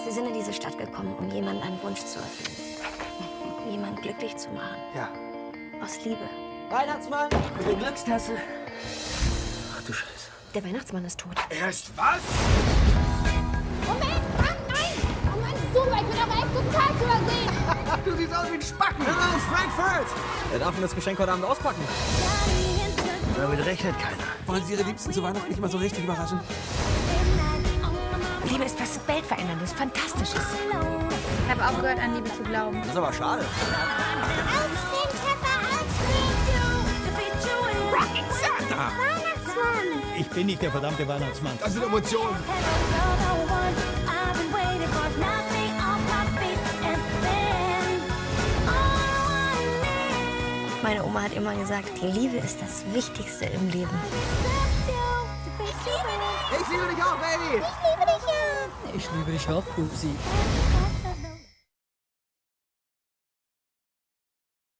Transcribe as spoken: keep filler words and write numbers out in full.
Sie sind in diese Stadt gekommen, um jemandem einen Wunsch zu erfüllen. Um jemanden glücklich zu machen. Ja. Aus Liebe. Weihnachtsmann, ihre Glückstasse. Ach du Scheiße. Der Weihnachtsmann ist tot. Er ist was? Moment, Mann, nein! Oh Mann, super, ich bin aber echt total zu übersehen. Du siehst aus wie ein Spacken. Hello, Frankfurt! Wer darf denn das Geschenk heute Abend auspacken? Damit rechnet keiner. Wollen Sie Ihre Liebsten zu Weihnachten nicht mal so richtig überraschen? Liebe ist was Weltveränderndes, Fantastisches. Ich habe aufgehört, an Liebe zu glauben. Das ist aber schade. Aufstehen, Pepper, aufstehen! Rocket Santa! Weihnachtsmann! Ich bin nicht der verdammte Weihnachtsmann. Das sind Emotionen. Meine Oma hat immer gesagt, die Liebe ist das Wichtigste im Leben. Ich liebe dich auch, Baby! Ich liebe dich ja! Ich liebe dich auch, Pupsi.